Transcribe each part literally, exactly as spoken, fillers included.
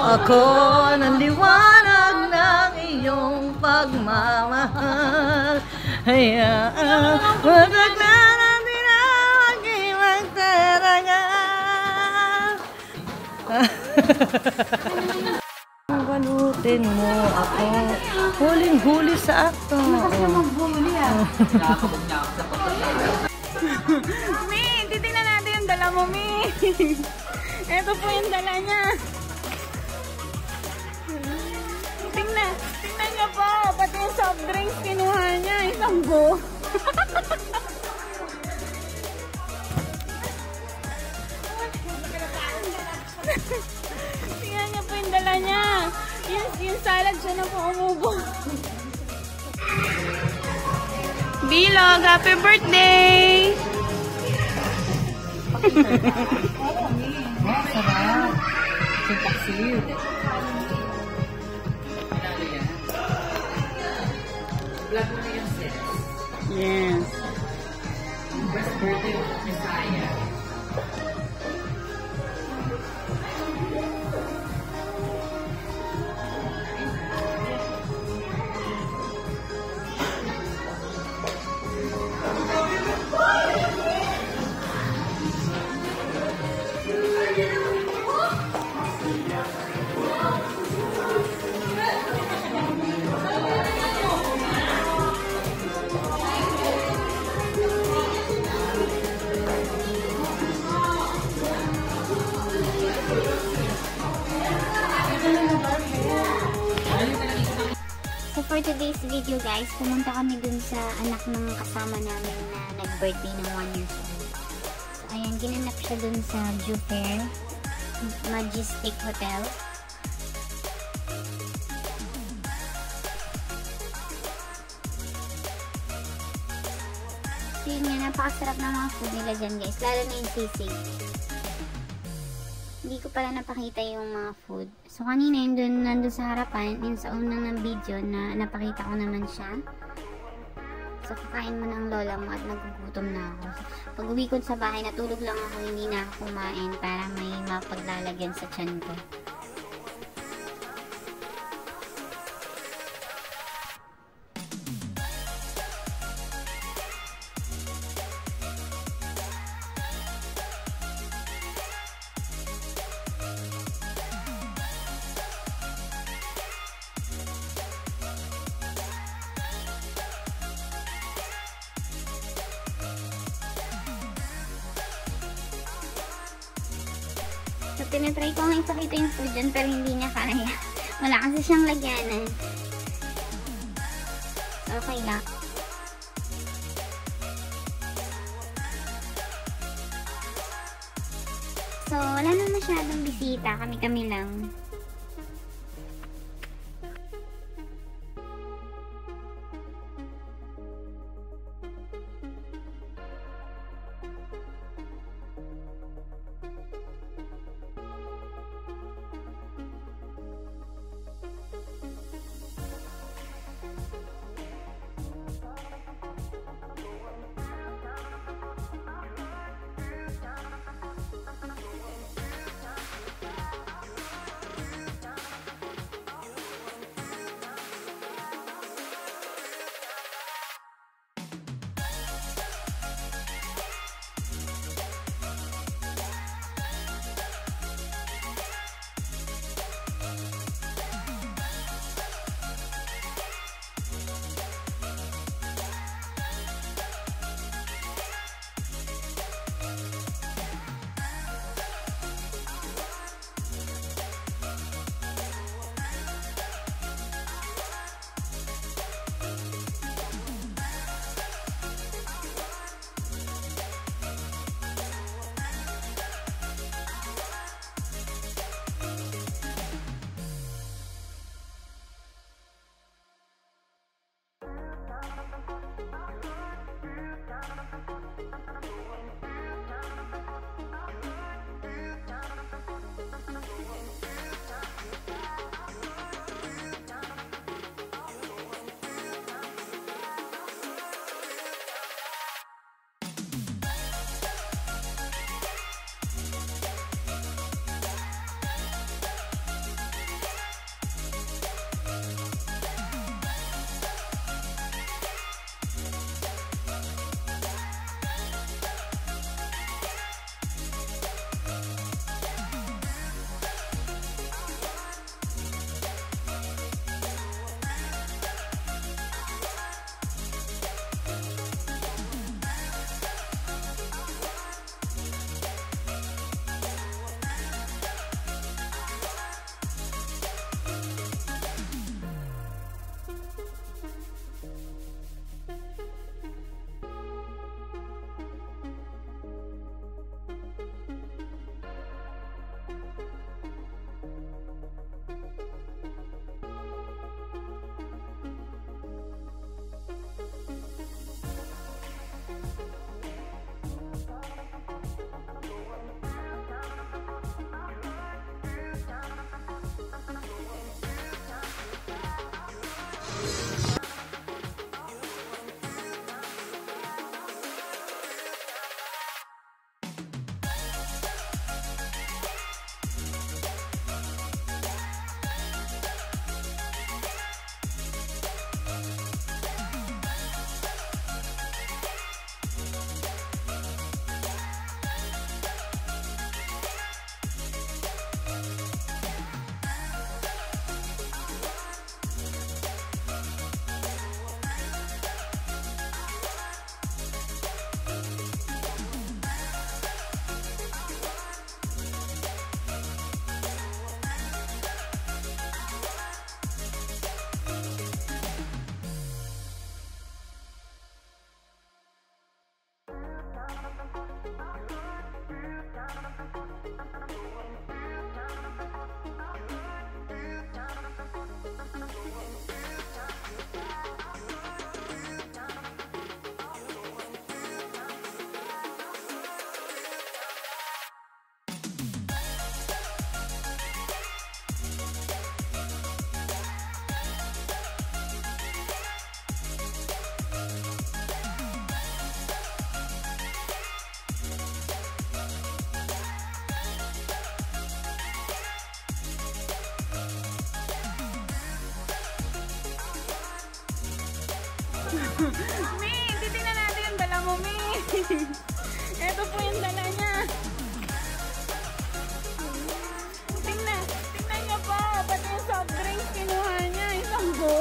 ako ng liwanag ng iyong pagmamahal. Hayaan mataglan ang dinawagin magtarangan. Balutin mo ako, huling-huli sa akto. Ano kasi maghuli ah? Mi, titignan natin yung dala mo, Mi. Ito po yung dala niya. Tingnan, tingnan niyo po. Pati yung soft drinks kinuha niya. Isang go. Tingnan niyo po yung dala niya. Yung, yung salad siya na po umubo. Bilog, happy birthday! Sarap. Sintaksiw. Yes. Birthday of Messiah. So for today's video guys, pumunta kami dun sa anak ng kasama namin na nag-birthday ng one years old. So ayan, ginanap siya dun sa Jufair Majestic Hotel. So yun nga, napakasarap ng mga food nila dyan guys, lalo na yung sisig. Hindi ko pala napakita yung mga food. So, kanina yun dun, nandun sa harapan, yun sa unang ng video na napakita ko naman siya. So, kakain mo ng lola mo at nagugutom na ako. So, pag uwi ko sa bahay, natulog lang ako, hindi na ako kumain para may mapaglalagyan sa tiyan ko. So, tinatry ko nga ipakita yung food dyan, pero hindi niya kaya. Wala kasi siyang lagyanan. Okay lang. So, wala na masyadong bisita. Kami-kami lang. Mi, titingnan natin yung dala mo, Mi. Ito po yung dala niya. Tingnan, tingnan niyo po. Pati yung soft drinks kinuha niya. Isang go.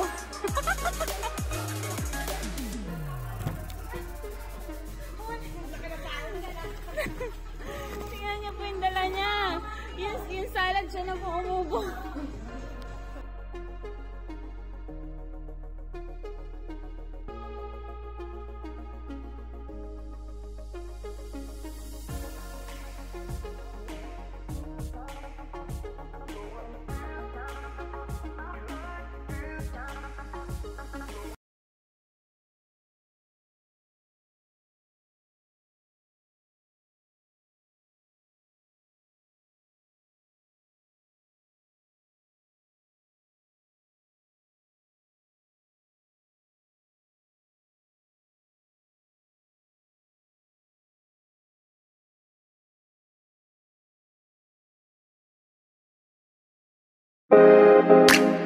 Tingnan niyo po yung dala niya. Yung, yung salad siya na po umubo. Thank you.